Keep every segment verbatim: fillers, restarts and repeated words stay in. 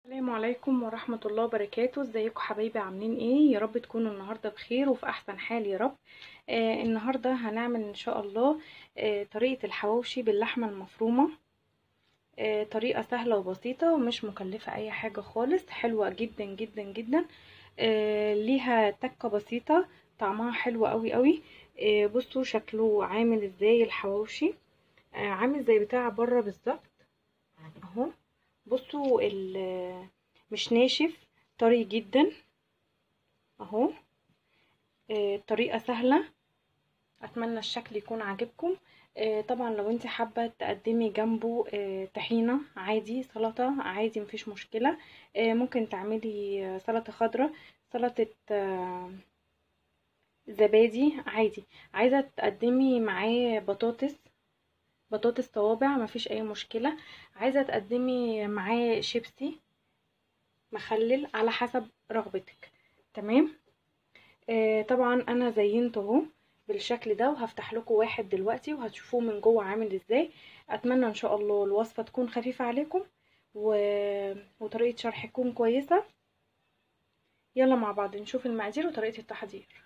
السلام عليكم ورحمة الله وبركاته. ازيكم حبايبي؟ عاملين ايه؟ يا رب تكونوا النهاردة بخير وفي احسن حال يا رب. آه النهاردة هنعمل ان شاء الله آه طريقة الحواوشي باللحمة المفرومة. آه طريقة سهلة وبسيطة ومش مكلفة اي حاجة خالص، حلوة جدا جدا جدا. آه ليها تكة بسيطة، طعمها حلو قوي قوي. آه بصوا شكله عامل ازاي الحواوشي. آه عامل زي بتاع بره بالظبط اهو. بصوا ال- مش ناشف، طري جدا اهو. آه، طريقة سهلة، اتمنى الشكل يكون عاجبكم. آه، طبعا لو انت حابة تقدمي جنبه آه، طحينة عادي، سلطة عادي مفيش مشكلة. آه، ممكن تعملي آه، سلطة خضراء، سلطة آه، زبادي عادي. عايزة تقدمي معاه بطاطس، بطاطس صوابع مفيش اي مشكلة. عايزة تقدمي معاه شيبسي مخلل، على حسب رغبتك. تمام. آه طبعا انا زينته اهو بالشكل ده، وهفتح لكم واحد دلوقتي وهتشوفوه من جوه عامل ازاي. اتمنى ان شاء الله الوصفة تكون خفيفة عليكم و... وطريقة شرح تكون كويسة. يلا مع بعض نشوف المقادير وطريقة التحضير.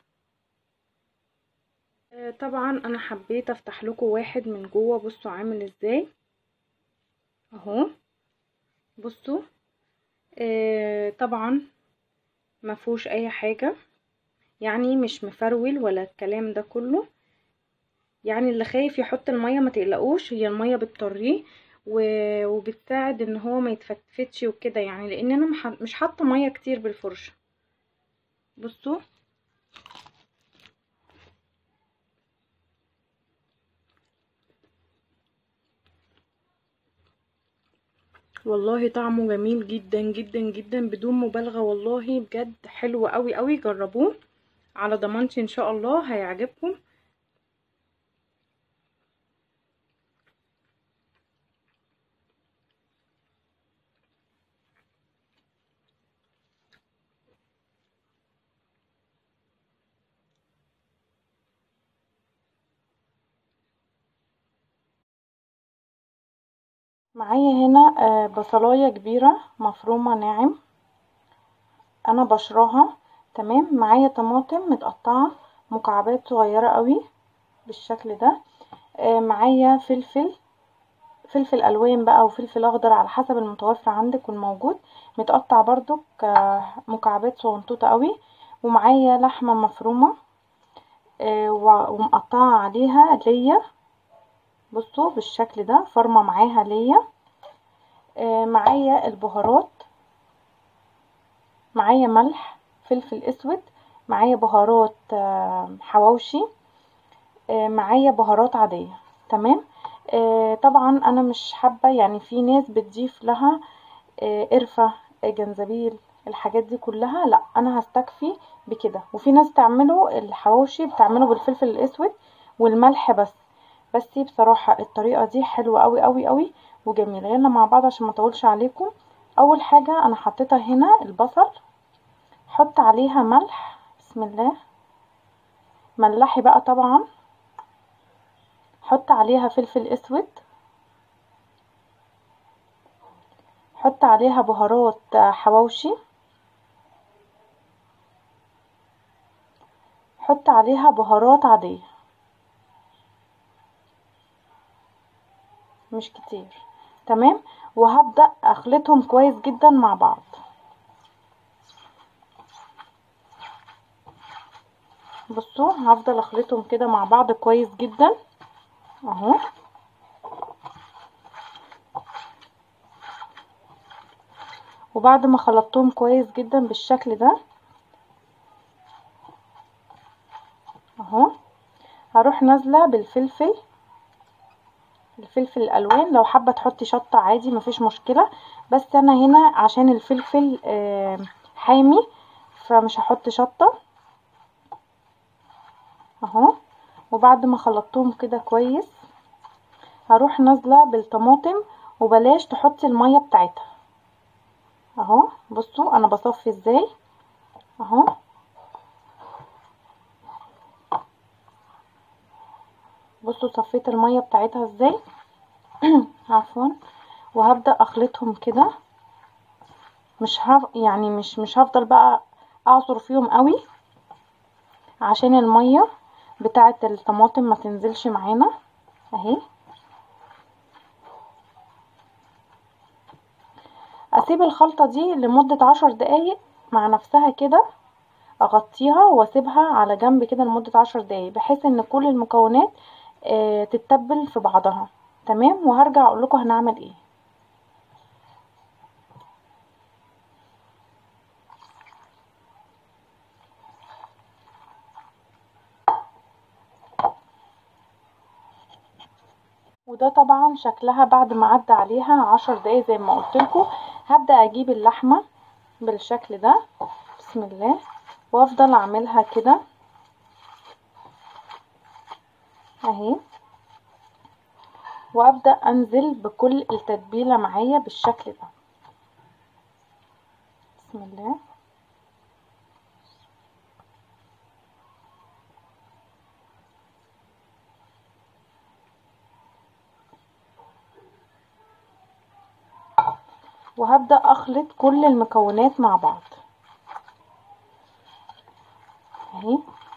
آه طبعا انا حبيت افتح لكم واحد من جوه، بصوا عامل ازاي اهو. بصوا آه طبعا ما فيهوش اي حاجة، يعني مش مفرول ولا الكلام ده كله. يعني اللي خايف يحط المية ما تقلقوش، هي المية بتطريه و- وبتساعد ان هو ما يتفتفتش وكده، يعني لان انا مح- مش حاطه مية كتير بالفرشة. بصوا والله طعمه جميل جدا جدا جدا بدون مبالغة، والله بجد حلو قوي قوي. جربوه على ضمانتي ان شاء الله هيعجبكم. معايا هنا آه، بصلاية كبيرة مفرومة ناعم، انا بشراها. تمام. معايا طماطم متقطعة مكعبات صغيرة قوي بالشكل ده. آه، معايا فلفل، فلفل الوان بقى وفلفل اخضر على حسب المتوفر عندك والموجود، متقطع برضو مكعبات صغنطوطه قوي. ومعايا لحمه مفرومه آه، ومقطعه عليها ليا، بصوا بالشكل ده فرمه معاها ليا. آه، معايا البهارات، معايا ملح، فلفل اسود، معايا بهارات آه، حواوشي، آه، معايا بهارات عاديه. تمام. آه، طبعا انا مش حابه، يعني في ناس بتضيف لها آه، قرفة، آه، جنزبيل، الحاجات دي كلها لا، انا هستكفي بكده. وفي ناس تعمله الحواوشي بتعمله بالفلفل الاسود والملح بس. بس بصراحة الطريقة دي حلوة قوي قوي قوي وجميلة. يلا مع بعض عشان ما اطولش عليكم. اول حاجة انا حطيتها هنا البصل، حط عليها ملح، بسم الله، ملحي بقى طبعا. حط عليها فلفل اسود، حط عليها بهارات آه، حواوشي، حط عليها بهارات عادية مش كتير. تمام. وهبدأ اخلطهم كويس جدا مع بعض. بصوا هفضل اخلطهم كده مع بعض كويس جدا اهو. وبعد ما خلطتهم كويس جدا بالشكل ده اهو، هروح نازله بالفلفل، الفلفل الالوان. لو حابه تحطي شطه عادي مفيش مشكله، بس انا هنا عشان الفلفل آه، حامي فمش هحط شطه اهو. وبعد ما خلطتهم كده كويس هروح نازله بالطماطم، وبلاش تحطي الميه بتاعتها اهو. بصوا انا بصفي ازاي اهو. بصوا صفيت الميه بتاعتها ازاي عفوا. وهبدأ اخلطهم كده مش هف يعني مش مش هفضل بقى اعصر فيهم قوي عشان الميه بتاعه الطماطم ما تنزلش معانا اهي. اسيب الخلطه دي لمده عشر دقايق مع نفسها كده، اغطيها واسيبها على جنب كده لمده عشر دقايق بحيث ان كل المكونات آه تتبل في بعضها. تمام، وهرجع اقول لكم هنعمل ايه. وده طبعا شكلها بعد ما عدى عليها عشر دقايق زي ما قلت لكم. هبدا اجيب اللحمه بالشكل ده، بسم الله، وافضل اعملها كده اهي، وابدا انزل بكل التتبيله معايا بالشكل ده، بسم الله. وهبدا اخلط كل المكونات مع بعض اهي.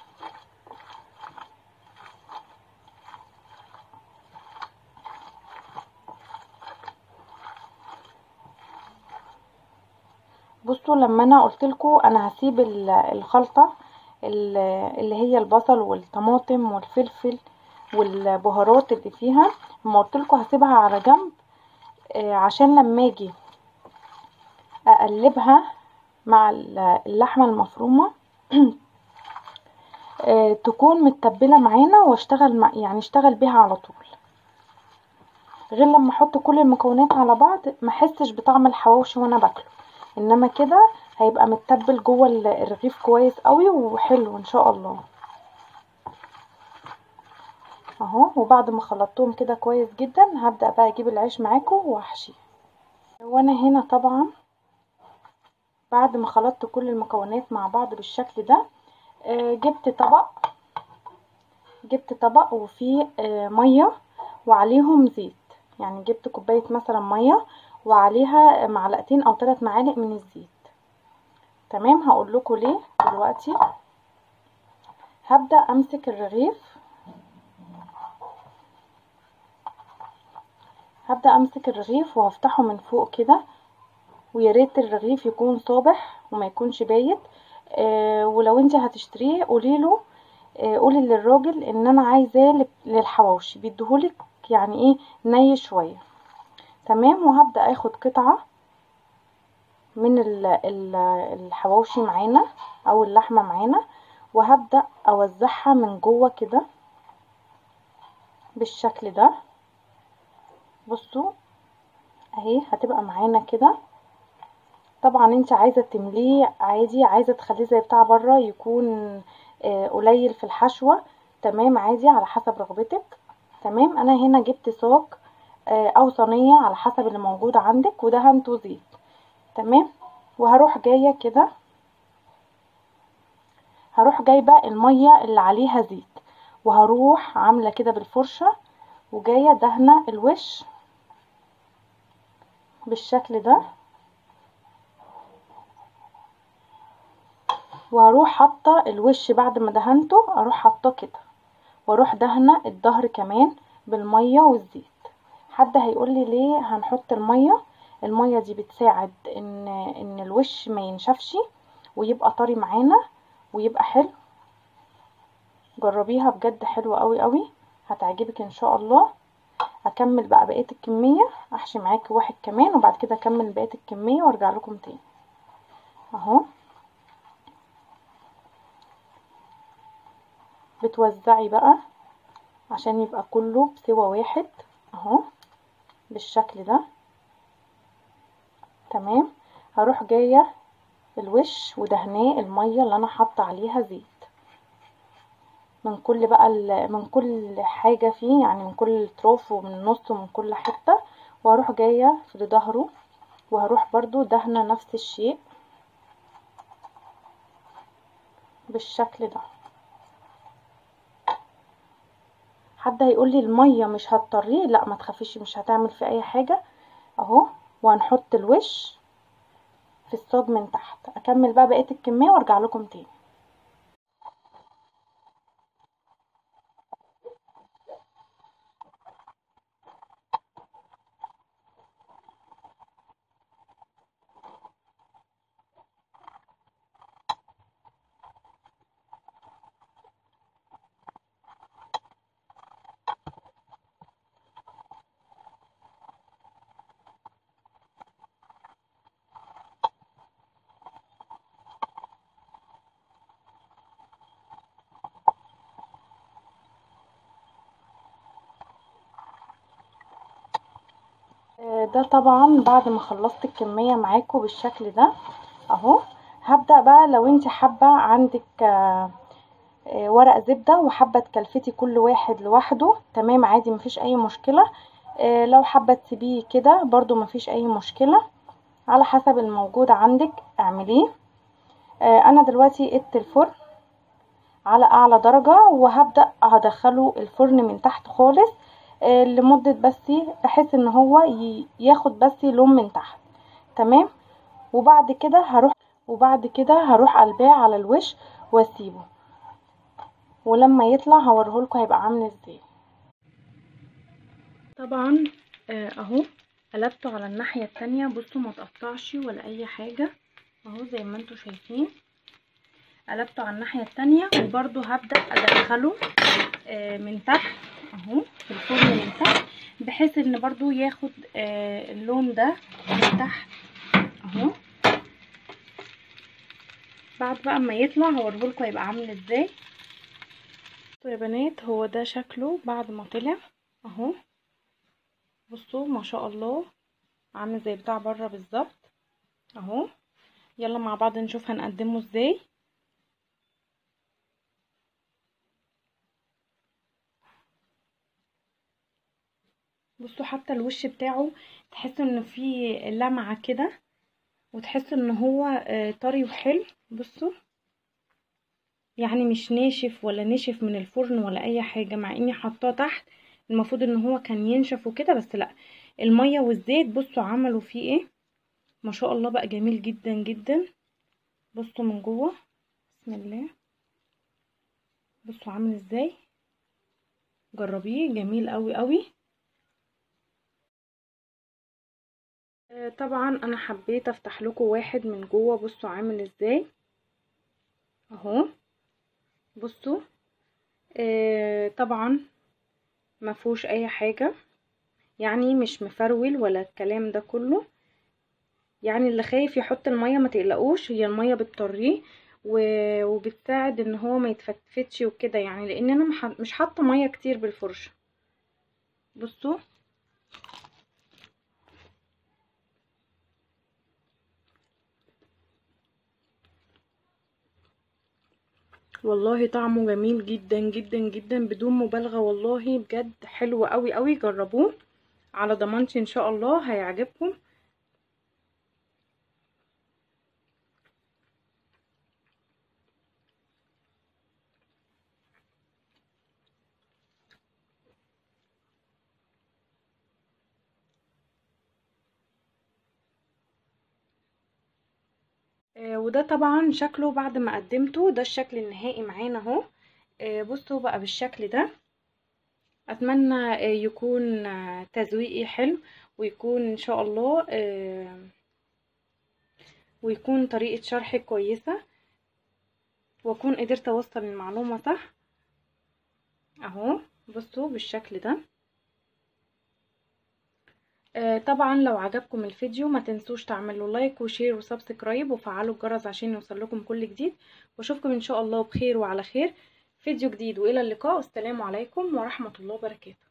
بصوا لما انا قلت لكم انا هسيب الخلطه اللي هي البصل والطماطم والفلفل والبهارات اللي فيها، لما قلت لكم هسيبها على جنب عشان لما اجي اقلبها مع اللحمه المفرومه تكون متبله معانا واشتغل مع يعني اشتغل بيها على طول، غير لما احط كل المكونات على بعض ما احسش بطعم الحواوشي وانا باكله. انما كده هيبقى متبل جوه الرغيف كويس قوي وحلو ان شاء الله اهو. وبعد ما خلطتهم كده كويس جدا هبدأ بقى اجيب العيش معاكم واحشيه. وانا هنا طبعا بعد ما خلطت كل المكونات مع بعض بالشكل ده جبت طبق جبت طبق وفيه ميه وعليهم زيت، يعني جبت كوبايه مثلا ميه وعليها معلقتين او ثلاث معالق من الزيت. تمام، هقول لكم ليه دلوقتي. هبدأ امسك الرغيف هبدأ امسك الرغيف وهفتحه من فوق كده، ويا ريت الرغيف يكون صابح وما يكونش بايت. آه ولو انت هتشتريه قولي له آه قولي للراجل ان انا عايزاه للحواوشي بيديهولك يعني ايه ني شويه. تمام، وهبدأ اخد قطعه من الحواوشي معانا او اللحمه معانا وهبدأ اوزعها من جوه كده بالشكل ده. بصوا اهي هتبقى معانا كده. طبعا انت عايزه تمليه عادي، عايزه تخليه زي بتاع بره يكون آه قليل في الحشوه، تمام عادي على حسب رغبتك. تمام، انا هنا جبت صاج آه او صينيه على حسب اللي موجود عندك ودهنته زيت. تمام، وهروح جايه كده هروح جايبه الميه اللي عليها زيت وهروح عامله كده بالفرشه وجايه دهنه الوش بالشكل ده، وهروح حاطه الوش بعد ما دهنته اروح حاطاه كده، واروح دهنه الظهر كمان بالميه والزيت. حد هيقول لي ليه هنحط الميه؟ الميه دي بتساعد ان ان الوش ما ينشفش ويبقى طري معانا ويبقى حلو. جربيها بجد حلوه قوي قوي هتعجبك ان شاء الله. هكمل بقى بقيه الكميه، احشي معاكي واحد كمان وبعد كده اكمل بقيه الكميه وارجع لكم تاني اهو. بتوزعي بقى عشان يبقى كله بسوى واحد اهو بالشكل ده. تمام، هروح جايه الوش ودهناه الميه اللي انا حاطه عليها زيت من كل بقى من كل حاجه فيه، يعني من كل الاطراف ومن النص ومن كل حته، وهروح جايه في ظهره وهروح برضو دهنه نفس الشيء بالشكل ده. حد هيقول لي الميه مش هتطريه، لا ما تخافيش مش هتعمل في اي حاجه اهو. وهنحط الوش في الصاج من تحت. اكمل بقى بقيه الكميه وارجع لكم تاني. ده طبعا بعد ما خلصت الكمية معاكم بالشكل ده اهو. هبدأ بقى لو انت حابة عندك ورق زبدة وحابة تكلفتي كل واحد لوحده تمام عادي مفيش اي مشكلة. لو حابة تسيبيه كده برضو مفيش اي مشكلة، على حسب الموجود عندك اعمليه. انا دلوقتي قدت الفرن على اعلى درجة وهبدأ هدخله الفرن من تحت خالص لمدة بس بحيث ان هو ياخد بس لون من تحت تمام. وبعد كده هروح وبعد كده هروح قلباه على الوش واسيبه، ولما يطلع هوريهولكوا هيبقى عامل ازاي. طبعا اهو قلبته على الناحية التانية. بصوا ما تقطعش ولا اي حاجة اهو زي ما انتوا شايفين. قلبته على الناحية التانية وبرده هبدأ ادخله من تحت اهو في الفرن من تحت بحيث ان برضو ياخد اللون ده من تحت اهو. بعد بقى ما يطلع هوريهولكوا هيبقى عامل ازاي. بصوا يا بنات هو ده شكله بعد ما طلع اهو. بصوا ما شاء الله عامل زي بتاع بره بالظبط اهو. يلا مع بعض نشوف هنقدمه ازاي. بصوا حتى الوش بتاعه تحس ان فيه لمعة كده وتحس ان هو طري وحلو. بصوا يعني مش ناشف ولا نشف من الفرن ولا اي حاجة، مع اني حطاه تحت المفروض ان هو كان ينشف وكده بس لا، المية والزيت بصوا عملوا فيه ايه ما شاء الله بقى جميل جدا جدا. بصوا من جوه بسم الله بصوا عامل ازاي. جربيه جميل قوي قوي. طبعا انا حبيت افتح لكم واحد من جوه. بصوا عامل ازاي اهو. بصوا آه طبعا ما فيهوش اي حاجه يعني مش مفرول ولا الكلام ده كله. يعني اللي خايف يحط الميه ما تقلقوش، هي الميه بتطريه وبتساعد ان هو ما يتفتفتش وكده يعني، لان انا مش حاطه ميه كتير بالفرشه. بصوا والله طعمه جميل جدا جدا جدا بدون مبالغه، والله بجد حلو قوي قوي. جربوه على ضمانتي ان شاء الله هيعجبكم. آه وده طبعا شكله بعد ما قدمته، ده الشكل النهائي معانا اهو. آه بصوا بقى بالشكل ده. اتمنى آه يكون آه تزويقي حلو ويكون ان شاء الله آه ويكون طريقة شرحي كويسة واكون قدرت اوصل المعلومة صح اهو. بصوا بالشكل ده. آه طبعا لو عجبكم الفيديو ما تنسوش تعملوا لايك وشير وسبسكرايب وفعلوا الجرس عشان يوصل لكم كل جديد، واشوفكم ان شاء الله بخير وعلى خير فيديو جديد، والى اللقاء والسلام عليكم ورحمة الله وبركاته.